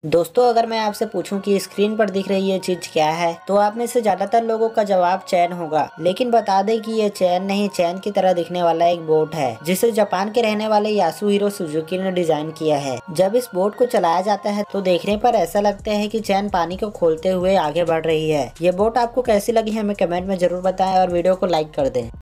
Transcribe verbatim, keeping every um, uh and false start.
दोस्तों, अगर मैं आपसे पूछूं कि स्क्रीन पर दिख रही ये चीज क्या है, तो आप में से ज्यादातर लोगों का जवाब चैन होगा। लेकिन बता दें कि ये चैन नहीं, चैन की तरह दिखने वाला एक बोट है जिसे जापान के रहने वाले यासुहिरो सुजुकी ने डिजाइन किया है। जब इस बोट को चलाया जाता है तो देखने पर ऐसा लगता है कि चैन पानी को खोलते हुए आगे बढ़ रही है। ये बोट आपको कैसी लगी हमें कमेंट में जरूर बताएं और वीडियो को लाइक कर दें।